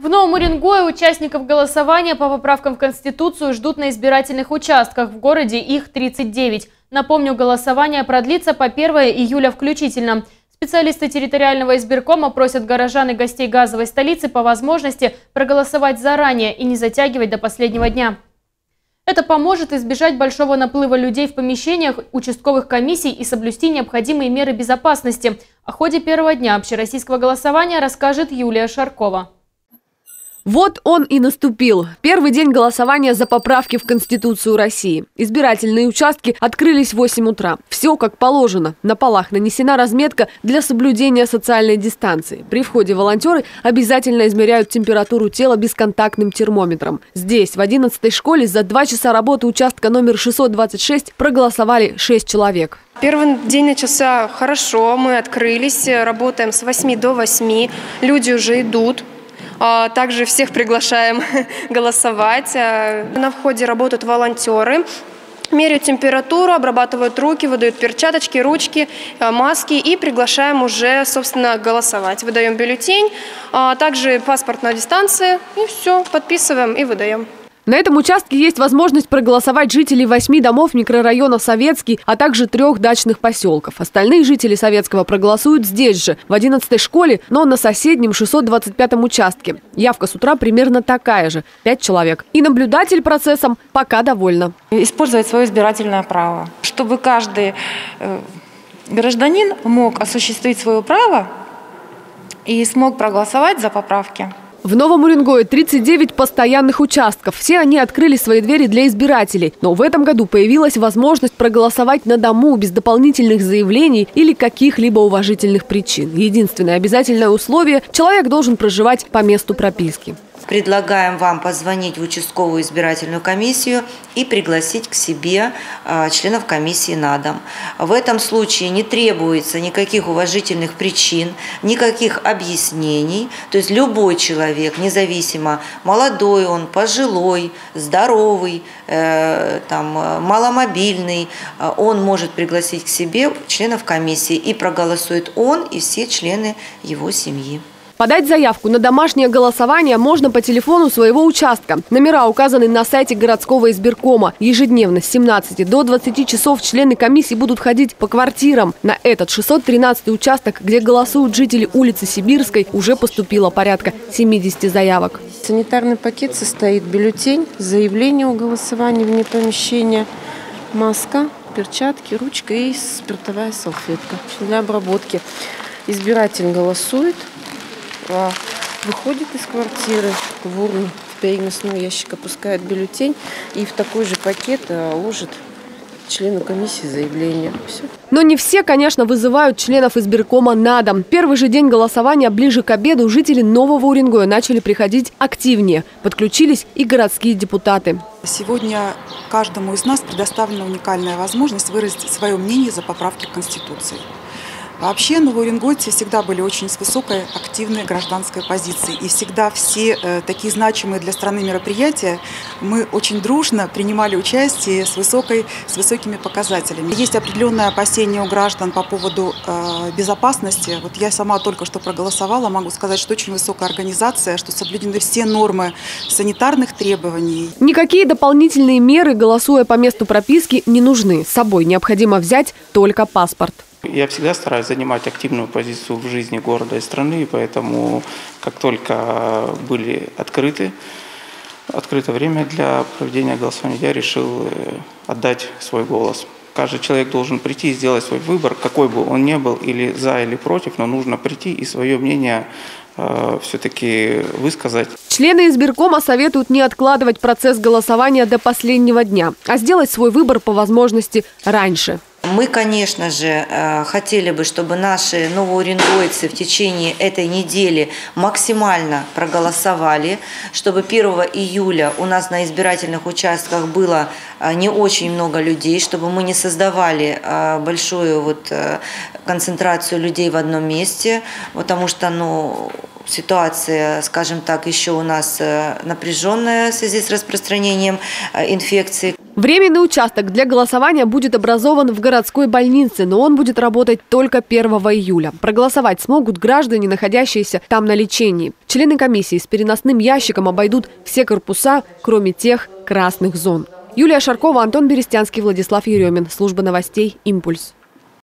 В Новом Уренгое участников голосования по поправкам в Конституцию ждут на избирательных участках. В городе их 39. Напомню, голосование продлится по 1 июля включительно. Специалисты территориального избиркома просят горожан и гостей газовой столицы по возможности проголосовать заранее и не затягивать до последнего дня. Это поможет избежать большого наплыва людей в помещениях участковых комиссий и соблюсти необходимые меры безопасности. О ходе первого дня общероссийского голосования расскажет Юлия Шаркова. Вот он и наступил. Первый день голосования за поправки в Конституцию России. Избирательные участки открылись в 8 утра. Все как положено. На полах нанесена разметка для соблюдения социальной дистанции. При входе волонтеры обязательно измеряют температуру тела бесконтактным термометром. Здесь, в 11-й школе, за 2 часа работы участка номер 626 проголосовали 6 человек. Первый день начался хорошо. Мы открылись, работаем с 8 до 8. Люди уже идут. Также всех приглашаем голосовать. На входе работают волонтеры, меряют температуру, обрабатывают руки, выдают перчаточки, ручки, маски и приглашаем уже, собственно, голосовать. Выдаем бюллетень, также паспорт на дистанции и все, подписываем и выдаем. На этом участке есть возможность проголосовать жителей 8 домов микрорайона Советский, а также 3 дачных поселков. Остальные жители Советского проголосуют здесь же, в 11-й школе, но на соседнем 625-м участке. Явка с утра примерно такая же – 5 человек. И наблюдатель процессом пока довольна. Использовать свое избирательное право, чтобы каждый гражданин мог осуществить свое право и смог проголосовать за поправки. В Новом Уренгое 39 постоянных участков. Все они открыли свои двери для избирателей. Но в этом году появилась возможность проголосовать на дому без дополнительных заявлений или каких-либо уважительных причин. Единственное обязательное условие – человек должен проживать по месту прописки. Предлагаем вам позвонить в участковую избирательную комиссию и пригласить к себе членов комиссии на дом. В этом случае не требуется никаких уважительных причин, никаких объяснений. То есть любой человек, независимо, молодой он, пожилой, здоровый, маломобильный, он может пригласить к себе членов комиссии, и проголосует он и все члены его семьи. Подать заявку на домашнее голосование можно по телефону своего участка. Номера указаны на сайте городского избиркома. Ежедневно с 17 до 20 часов члены комиссии будут ходить по квартирам. На этот 613-й участок, где голосуют жители улицы Сибирской, уже поступило порядка 70 заявок. Санитарный пакет состоит: бюллетень, заявление о голосовании вне помещения, маска, перчатки, ручка и спиртовая салфетка для обработки. Избиратель голосует, выходит из квартиры в урну, в переносной ящик опускает бюллетень и в такой же пакет ложит члену комиссии заявление. Все. Но не все, конечно, вызывают членов избиркома на дом. Первый же день голосования ближе к обеду жители Нового Уренгоя начали приходить активнее. Подключились и городские депутаты. Сегодня каждому из нас предоставлена уникальная возможность выразить свое мнение за поправки к Конституции. Вообще новоуренгойцы всегда были очень с высокой активной гражданской позицией. И всегда все такие значимые для страны мероприятия мы очень дружно принимали участие с высокими показателями. Есть определенное опасение у граждан по поводу безопасности. Вот я сама только что проголосовала, могу сказать, что очень высокая организация, что соблюдены все нормы санитарных требований. Никакие дополнительные меры, голосуя по месту прописки, не нужны. С собой необходимо взять только паспорт. Я всегда стараюсь занимать активную позицию в жизни города и страны, и поэтому, как только были открыто время для проведения голосования, я решил отдать свой голос. Каждый человек должен прийти и сделать свой выбор, какой бы он ни был, или за, или против, но нужно прийти и свое мнение все-таки высказать. Члены избиркома советуют не откладывать процесс голосования до последнего дня, а сделать свой выбор по возможности раньше. Мы, конечно же, хотели бы, чтобы наши новоуренгойцы в течение этой недели максимально проголосовали, чтобы 1 июля у нас на избирательных участках было не очень много людей, чтобы мы не создавали большую концентрацию людей в одном месте, потому что, ситуация, скажем так, еще у нас напряженная в связи с распространением инфекции. Временный участок для голосования будет образован в городской больнице, но он будет работать только 1 июля. Проголосовать смогут граждане, находящиеся там на лечении. Члены комиссии с переносным ящиком обойдут все корпуса, кроме тех красных зон. Юлия Шаркова, Антон Берестянский, Владислав Еремин. Служба новостей «Импульс».